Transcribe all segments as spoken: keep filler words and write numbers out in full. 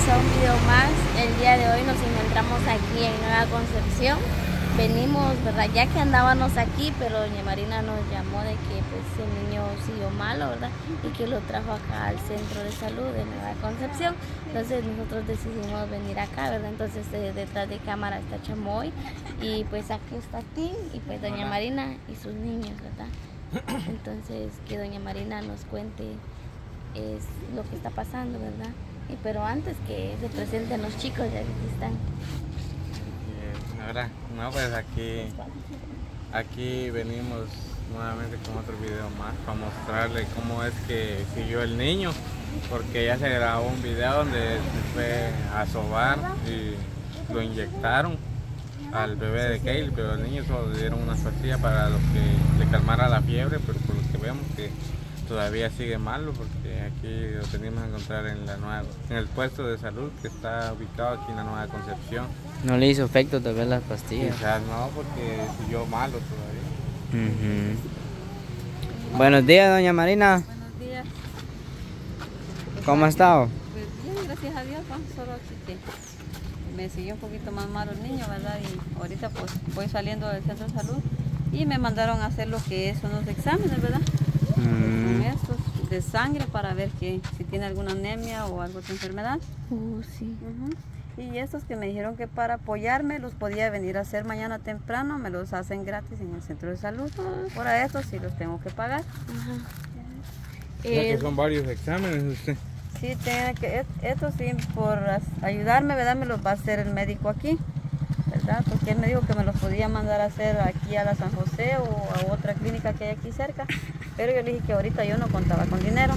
a un video más. El día de hoy nos encontramos aquí en Nueva Concepción. Venimos, ¿verdad? Ya que andábamos aquí, pero doña Marina nos llamó de que pues el niño siguió malo, ¿verdad? Y que lo trajo acá al centro de salud de Nueva Concepción. Entonces nosotros decidimos venir acá, ¿verdad? Entonces eh, detrás de cámara está Chamoy y pues aquí está Tim y pues doña Marina y sus niños, ¿verdad? Entonces que doña Marina nos cuente es lo que está pasando, ¿verdad? Y pero antes que se presenten los chicos, ya que están. Ahora, no, pues aquí, aquí venimos nuevamente con otro video más para mostrarle cómo es que siguió el niño, porque ya se grabó un video donde se fue a sobar y lo inyectaron al bebé de Kale, pero al niño solo le dieron una pastilla para lo que le calmara la fiebre, pero por lo que vemos que todavía sigue malo, porque aquí lo tenemos que encontrar en la nueva, en el puesto de salud que está ubicado aquí en la Nueva Concepción. ¿No le hizo efecto tal vez las pastillas? Quizás no, porque siguió malo todavía. Uh-huh. Buenos días, doña Marina. Buenos días. ¿Cómo ha estado? Pues bien, gracias a Dios, ¿no? Solo aquí que me siguió un poquito más malo el niño, ¿verdad? Y ahorita pues voy saliendo del centro de salud y me mandaron a hacer lo que son los exámenes, ¿verdad? Mm. Con estos de sangre para ver que si tiene alguna anemia o alguna enfermedad. Uh, sí. Uh-huh. Y estos que me dijeron que para apoyarme los podía venir a hacer mañana temprano, me los hacen gratis en el centro de salud. Ahora estos sí los tengo que pagar. Ajá. O sea Eh, que son varios exámenes usted. Sí, tiene que, estos sí, por ayudarme, ¿verdad? Me los va a hacer el médico aquí, ¿verdad? Porque él me dijo que me los podía mandar a hacer aquí a la San José o a otra clínica que hay aquí cerca, pero yo le dije que ahorita yo no contaba con dinero.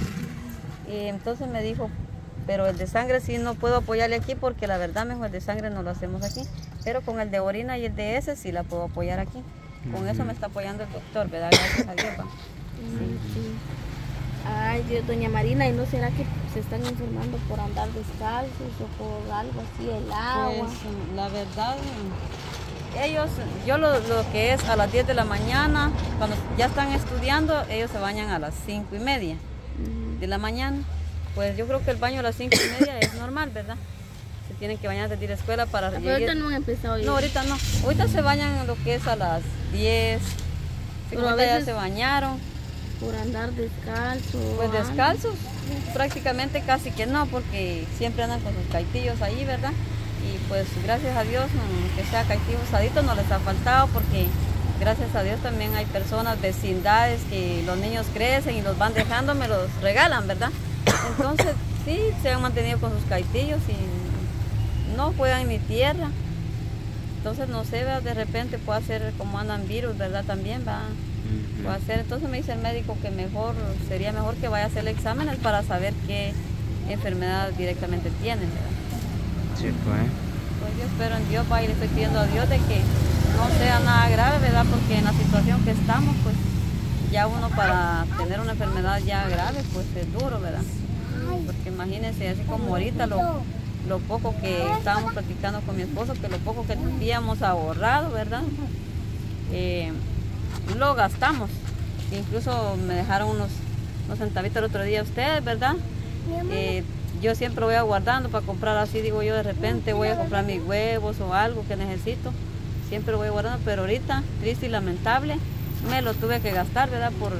Y entonces me dijo, pero el de sangre sí no puedo apoyarle aquí porque la verdad mejor el de sangre no lo hacemos aquí, pero con el de orina y el de ese sí la puedo apoyar aquí. Con eso me está apoyando el doctor, ¿verdad? Gracias a Dios. sí, sí. Ay, Dios, doña Marina, ¿y no será que se están enfermando por andar descalzos o por algo así, el agua? Pues la verdad, ellos, yo lo, lo que es a las diez de la mañana, cuando ya están estudiando, ellos se bañan a las cinco y media de la mañana. Pues yo creo que el baño a las cinco y media es normal, ¿verdad? Se tienen que bañar desde la escuela para... Pero ahorita no han empezado a ir. No, ahorita no. Ahorita se bañan lo que es a las diez. Pero a ya veces se bañaron. por andar descalzo. Pues o descalzos, prácticamente casi que no, porque siempre andan con sus caitillos ahí, ¿verdad? Y pues gracias a Dios, que sea caitillo usadito, no les ha faltado, porque gracias a Dios también hay personas, vecindades, que los niños crecen y los van dejando, me los regalan, ¿verdad? Entonces, sí, se han mantenido con sus caitillos y no juegan ni tierra. Entonces, no sé, ¿verdad? De repente puede ser como andan virus, ¿verdad? También va. Puede hacer. Entonces me dice el médico que mejor sería mejor que vaya a hacer exámenes para saber qué enfermedad directamente tienen, ¿verdad? Sí, pues. Pues yo espero en Dios, va, y le estoy pidiendo a Dios de que no sea nada grave, ¿verdad? Porque en la situación que estamos, pues ya uno para tener una enfermedad ya grave, pues es duro, ¿verdad? Porque imagínense, así como ahorita lo, lo poco que estábamos platicando con mi esposo, que lo poco que habíamos ahorrado, ¿verdad? Eh, lo gastamos. Incluso me dejaron unos, unos centavitos el otro día ustedes, ¿verdad? Eh, yo siempre voy aguardando para comprar así, digo yo, de repente voy a comprar mis huevos o algo que necesito. Siempre lo voy guardando, pero ahorita, triste y lamentable, me lo tuve que gastar, ¿verdad? Por,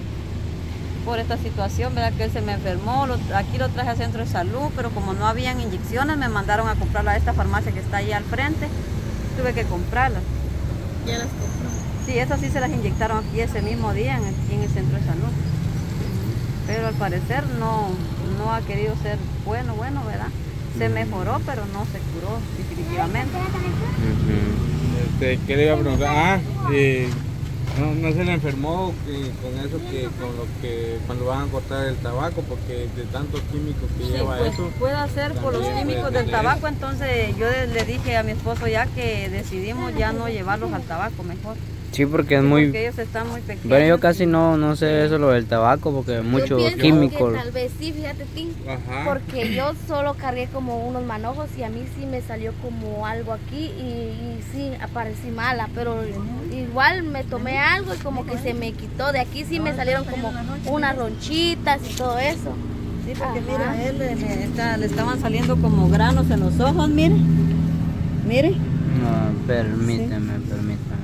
por esta situación, ¿verdad? Que él se me enfermó, lo, aquí lo traje al centro de salud, pero como no habían inyecciones, me mandaron a comprarla a esta farmacia que está ahí al frente, tuve que comprarlas. Ya las compró. Sí, esas sí se las inyectaron aquí ese mismo día, en, aquí en el centro de salud. Pero al parecer no, no ha querido ser bueno, bueno, ¿verdad? Se mejoró, pero no se curó definitivamente. Uh-huh. Este, ¿qué le iba a preguntar? Ah, eh, no, no se le enfermó que, con eso que con lo que cuando van a cortar el tabaco, porque de tantos químicos que Sí, lleva pues eso. puede ser por los también químicos puede del tener. tabaco, entonces yo le dije a mi esposo ya que decidimos ya no llevarlos al tabaco mejor. Sí, porque es Sí, muy... porque ellos están muy pequeños. Bueno, yo casi no, no sé eso lo del tabaco, porque mucho Yo pienso químico. que tal vez sí, fíjate, Tim. Ajá. Porque yo solo cargué como unos manojos y a mí sí me salió como algo aquí y, y sí aparecí mala, pero igual me tomé algo y como que se me quitó. De aquí sí me salieron como unas ronchitas y todo eso. Sí, porque Ajá. mira, a él le, le está- le estaban saliendo como granos en los ojos, mire. Mire. No, permíteme, permíteme.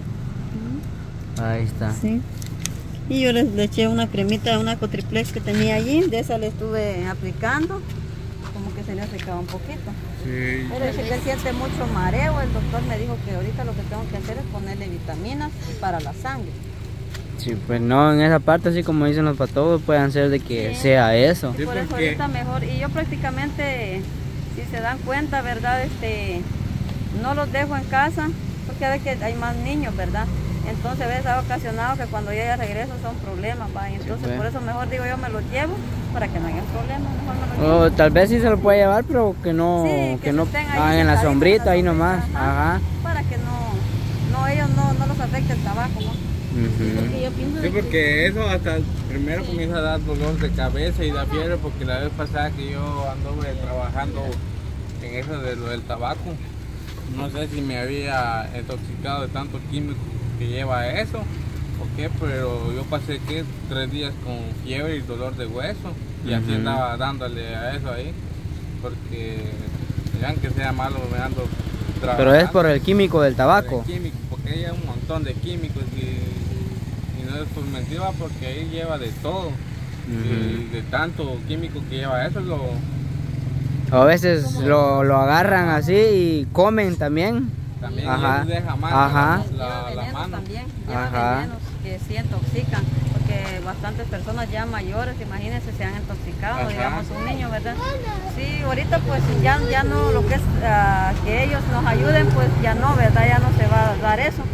Ahí está. Sí. Y yo le, le eché una cremita, una cotriplex que tenía allí, de esa le estuve aplicando, como que se le ha secado un poquito. Sí. Pero dice que él siente mucho mareo, el doctor me dijo que ahorita lo que tengo que hacer es ponerle vitaminas para la sangre. Sí, pues no, en esa parte, así como dicen los patólogos, pueden ser de que Sí. sea eso. Y Sí, por eso porque- ahorita mejor, y yo prácticamente, si se dan cuenta, ¿verdad? Este, no los dejo en casa, porque a veces hay más niños, ¿verdad? Entonces a veces ha ocasionado que cuando yo ya regreso son problemas, ¿va? Y entonces pues. por eso mejor digo yo me los llevo para que no haya problemas, mejor me los llevo. O tal vez sí se lo puede llevar, pero que no, Sí, que, que no estén ahí hagan en la sentaditos sombrita ahí en la nomás. sombrita, Ajá. Para que no, no ellos no, no los afecte el tabaco, ¿no? Ujú. Porque yo pienso Sí, de que porque eso hasta primero comienza a dar dolor de cabeza y da fiebre, porque la vez pasada que yo anduve trabajando en eso de lo del tabaco, no sé si me había intoxicado de tanto químico que lleva eso o qué, pero yo pasé que tres días con fiebre y dolor de hueso y así Ujú. andaba dándole a eso ahí, porque ya que sea malo me ando trabajando. Pero es por el químico del tabaco. De químicos, porque hay un montón de químicos y, y no es por mentira, porque ahí lleva de todo. Y de tanto químico que lleva eso, lo, O a veces lo, lo agarran así y comen también. también Ajá. les deja mal Ajá. digamos, la, Lleva la venenos mano. también, lleva Ajá. venenos que sí intoxican, porque bastantes personas ya mayores, imagínense, se han intoxicado, Ajá. digamos un niño, ¿verdad? Sí, ahorita pues ya, ya no, lo que es ah, que ellos nos ayuden, pues ya no, ¿verdad? Ya no se va a dar eso,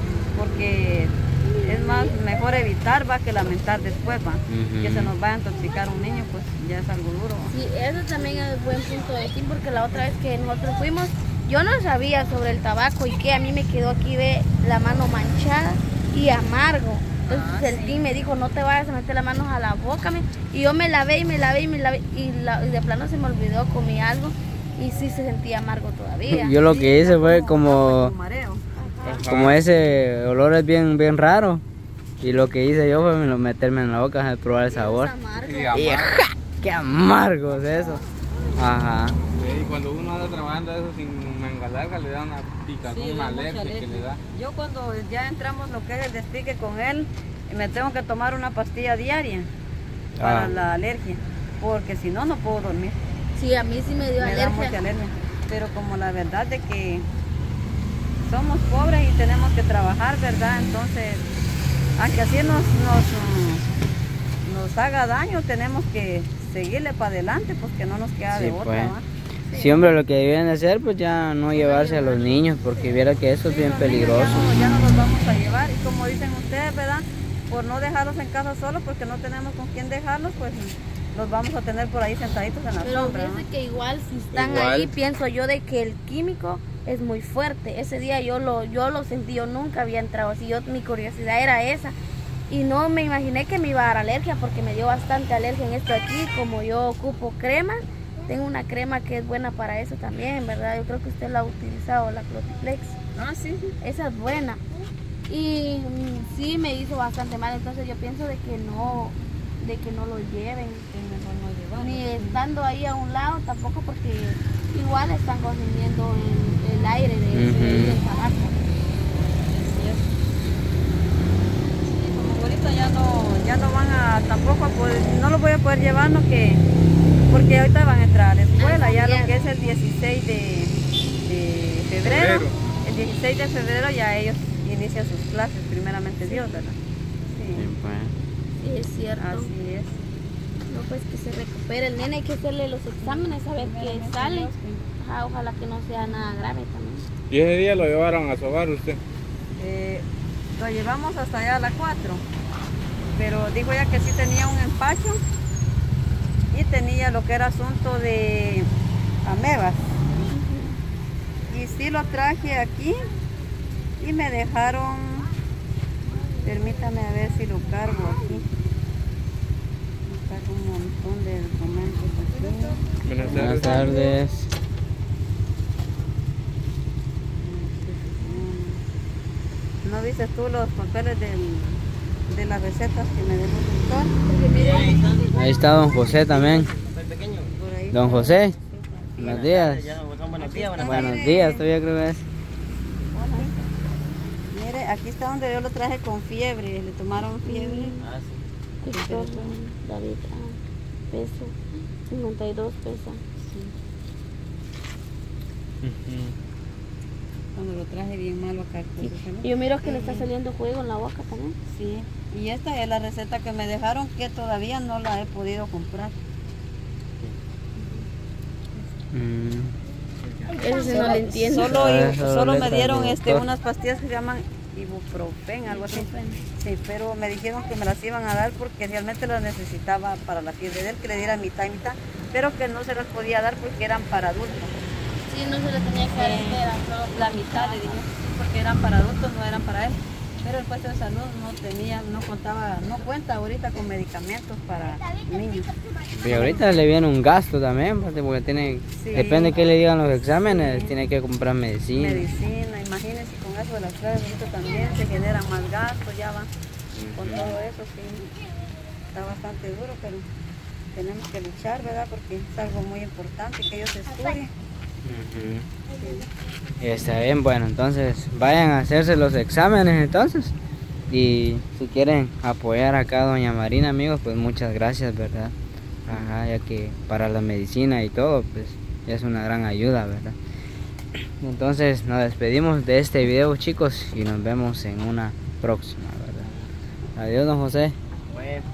porque es más, mejor evitar va que lamentar después, va, Ujú. que se nos vaya a intoxicar un niño, pues ya es algo duro. ¿va? sí, eso también es buen punto de decir, porque la otra vez que nosotros fuimos, yo no sabía sobre el tabaco y que a mí me quedó aquí ve la mano manchada y amargo. Entonces Ah, el sí. team me dijo, no te vayas a meter las manos a la boca, me- y yo me lavé y me lavé y me lavé y, la- y de plano se me olvidó, comí algo y sí se sentía amargo todavía. Yo lo Sí, que hice da fue como, como, como mareo. Ajá. como ese olor es bien, bien raro. Y lo que hice yo fue me lo- meterme en la boca a probar el sabor. Es amargo. Y Y amargo. ¡ja! ¡Qué amargo es eso! Ajá. Sí, y cuando uno anda trabajando eso sin manga larga le da una picazón, Sí, una da mucha alergia que alergia. le da. Yo cuando ya entramos lo que es el despique con él, me tengo que tomar una pastilla diaria para Ah. la alergia, porque si no, no puedo dormir. Sí, a mí sí me dio Me da mucha alergia. alergia. Pero como la verdad de que somos pobres y tenemos que trabajar, ¿verdad? Entonces, aunque así nos, nos, mm, nos haga daño, tenemos que seguirle para adelante, pues que no nos queda Sí, de otra, pues. ¿va? Sí, hombre, lo que deben hacer, pues ya no llevarse a los niños, porque viera que eso es Sí, bien los niños peligroso. Ya no, ya no los vamos a llevar y como dicen ustedes, ¿verdad? Por no dejarlos en casa solos porque no tenemos con quién dejarlos, pues los vamos a tener por ahí sentaditos en la Pero sombra. fíjense ¿no? que igual si están Igual. ahí, pienso yo de que el químico es muy fuerte. Ese día yo lo, yo lo sentí, yo nunca había entrado así, yo, mi curiosidad era esa. Y no me imaginé que me iba a dar alergia porque me dio bastante alergia en esto de aquí. Como yo ocupo crema, tengo una crema que es buena para eso también, ¿verdad? Yo creo que usted la ha utilizado, la Clotiplex. Ah, sí. Esa es buena. Y mm, sí me hizo bastante mal, entonces yo pienso de que no, de que no lo lleven. Sí, mejor no llevarlos. Ni estando ahí a un lado tampoco, porque igual están consumiendo el, el aire de, Ujú. del tabaco. Sí, es. Sí, como ahorita ya no, ya no van a, tampoco a poder, no los voy a poder llevar, no que, porque ahorita van a entrar a la escuela, ya lo que es el dieciséis de, de febrero, Febrero. el dieciséis de febrero ya ellos inician sus clases, primeramente Dios, ¿verdad? Sí, Sí, pues. Sí, es cierto. así es. No, pues que se recupere el nene, hay que hacerle los exámenes, a ver qué sale. Ajá, ojalá que no sea nada grave también. Y ese día lo llevaron a sobar usted. Eh, lo llevamos hasta allá a las cuatro, pero dijo ella que sí tenía un empacho y tenía lo que era asunto de amebas. Y sí lo traje aquí y me dejaron, permítame a ver si lo cargo aquí. Me cargo un montón de documentos aquí. Buenas Buenas tardes. tardes. ¿No viste tú los papeles del, de las recetas que me dejó el doctor? Ahí está don José también. Don José, buenos Buenas días. tardes, ya son buenos días, buenas tardes. Buenos días, todavía creo que es. Mire, aquí está donde yo lo traje con fiebre, le tomaron fiebre. Ah, sí. Víctor David, ah, peso, cincuenta y dos pesa. Cuando lo traje bien malo acá. Sí. pues, ¿no? Y yo miro que le está saliendo juego en la boca también. Sí, y esta es la receta que me dejaron que todavía no la he podido comprar. Mm, Eso sí no lo entiendo. Solo, Ah, i- esa solo me boleta dieron del este, doctor. unas pastillas que se llaman ibuprofen, algo así. Sí, pero me dijeron que me las iban a dar porque realmente las necesitaba para la fiebre de él, que le diera mitad y mitad, pero que no se las podía dar porque eran para adultos. Sí, no se le tenía que dar entera, solo La mitad le dije, porque eran para adultos, no eran para él. Pero el puesto de salud no tenía, no contaba, no cuenta ahorita con medicamentos para niños. Y ahorita le viene un gasto también, porque porque tiene, Sí. depende de qué le digan los exámenes, tiene que comprar medicina. Medicina, imagínense, con eso de las pruebas ahorita también se generan más gastos, ya va. Con todo eso sí, está bastante duro, pero tenemos que luchar, ¿verdad? Porque es algo muy importante que ellos estudien. Ujú. Está bien, bueno, entonces vayan a hacerse los exámenes entonces. Y si quieren apoyar acá a doña Marina, amigos, pues muchas gracias, ¿verdad? Ajá, ya que para la medicina y todo, pues es una gran ayuda, ¿verdad? Entonces nos despedimos de este video, chicos, y nos vemos en una próxima, ¿verdad? Adiós, don José. Bueno.